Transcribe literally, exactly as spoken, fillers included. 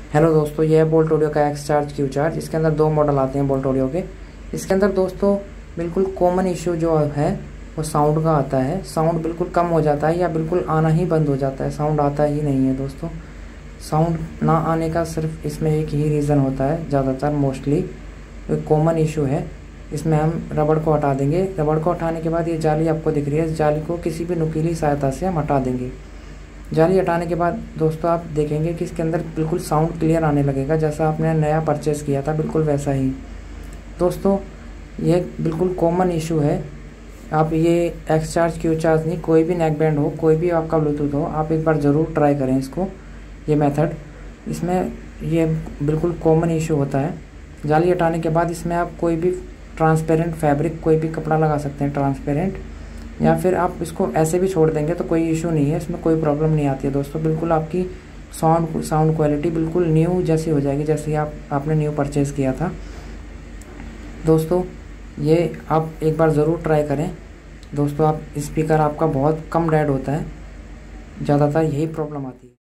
Hello दोस्तों, ये है बोल्ट ऑडियो का एक्स चार्ज क्यू चार्ज। इसके अंदर दो मॉडल आते हैं बोल्ट ऑडियो के। इसके अंदर दोस्तों बिल्कुल कॉमन इशू जो है वो साउंड का आता है। साउंड बिल्कुल कम हो जाता है या बिल्कुल आना ही बंद हो जाता है, साउंड आता ही नहीं है दोस्तों। साउंड ना आने का सिर्फ इसमें एक ही रीज़न होता है, ज़्यादातर मोस्टली एक कॉमन इशू है। इसमें हम रबड़ को हटा देंगे। रबड़ को हटाने के बाद ये जाली आपको दिख रही है, इस जाली को किसी भी नुकीली सहायता से हम हटा देंगे। जाली हटाने के बाद दोस्तों आप देखेंगे कि इसके अंदर बिल्कुल साउंड क्लियर आने लगेगा, जैसा आपने नया परचेज़ किया था बिल्कुल वैसा ही। दोस्तों ये बिल्कुल कॉमन इशू है। आप ये एक्स चार्ज क्यू चार्ज नहीं, कोई भी नेक बैंड हो, कोई भी आपका ब्लूटूथ हो, आप एक बार ज़रूर ट्राई करें इसको, ये मेथड। इसमें ये बिल्कुल कॉमन इशू होता है। जाली हटाने के बाद इसमें आप कोई भी ट्रांसपेरेंट फैब्रिक, कोई भी कपड़ा लगा सकते हैं ट्रांसपेरेंट, या फिर आप इसको ऐसे भी छोड़ देंगे तो कोई इशू नहीं है, इसमें कोई प्रॉब्लम नहीं आती है दोस्तों। बिल्कुल आपकी साउंड साउंड क्वालिटी बिल्कुल न्यू जैसी हो जाएगी, जैसे आप आपने न्यू परचेज़ किया था। दोस्तों ये आप एक बार ज़रूर ट्राई करें दोस्तों। आप स्पीकर आपका बहुत कम डेड होता है, ज़्यादातर यही प्रॉब्लम आती है।